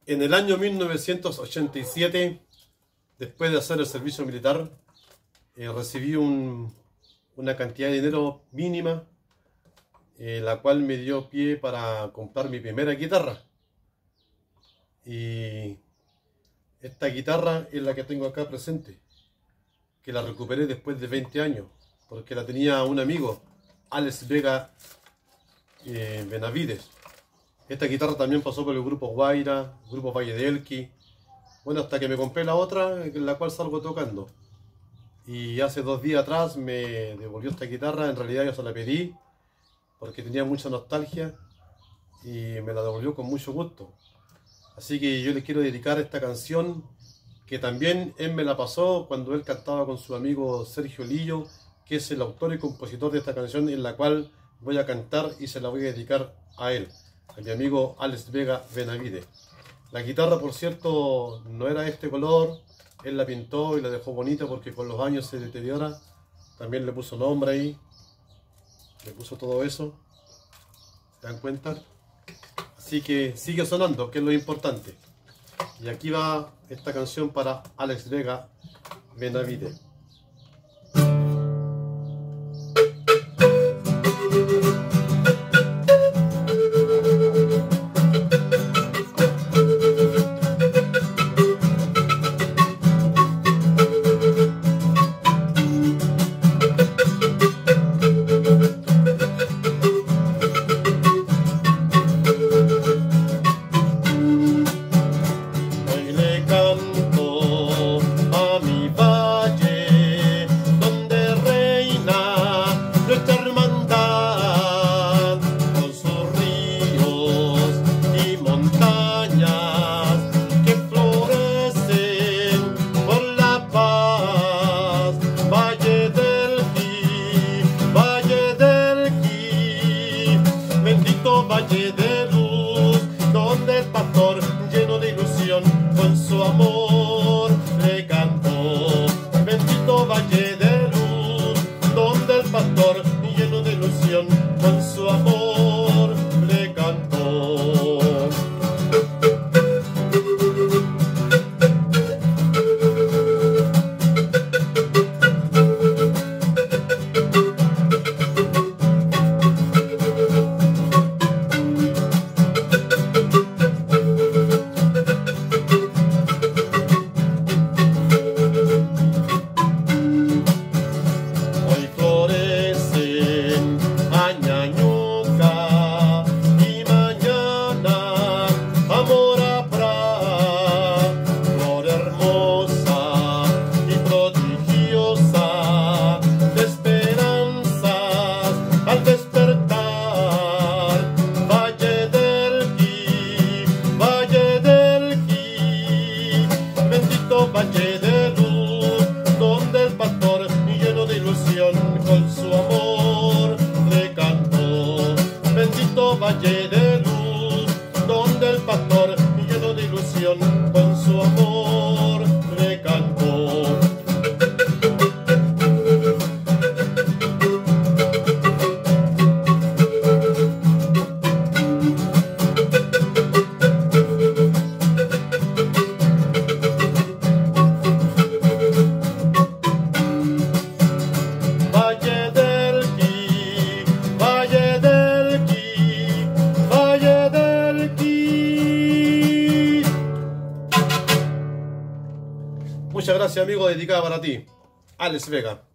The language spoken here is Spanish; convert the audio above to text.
En el año 1987, después de hacer el servicio militar, recibí una cantidad de dinero mínima, la cual me dio pie para comprar mi primera guitarra. Y esta guitarra es la que tengo acá presente, que la recuperé después de 20 años, porque la tenía un amigo, Alex Vega Benavides. Esta guitarra también pasó por el grupo Guaira, grupo Valle de Elqui, bueno, hasta que me compré la otra, en la cual salgo tocando. Y hace 2 días atrás me devolvió esta guitarra, en realidad yo se la pedí, porque tenía mucha nostalgia, y me la devolvió con mucho gusto. Así que yo le quiero dedicar esta canción, que también él me la pasó cuando él cantaba con su amigo Sergio Lillo, que es el autor y compositor de esta canción, en la cual voy a cantar y se la voy a dedicar a él, a mi amigo Alex Vega Benavides. La guitarra, por cierto, no era este color, él la pintó y la dejó bonita porque con los años se deteriora. También le puso nombre ahí, le puso todo eso, ¿se dan cuenta? Así que sigue sonando, que es lo importante. Y aquí va esta canción para Alex Vega Benavides. Valle de luz, donde el pastor lleno de ilusión con su amor le cantó. Bendito valle de luz, donde el pastor lleno de ilusión con su amor le cantó. Valle de luz, donde el pastor lleno de ilusión con su amor le cantó. Bendito valle de luz, donde el pastor lleno de ilusión con su amor le cantó. Muchas gracias, amigo, dedicada para ti, Alex Vega.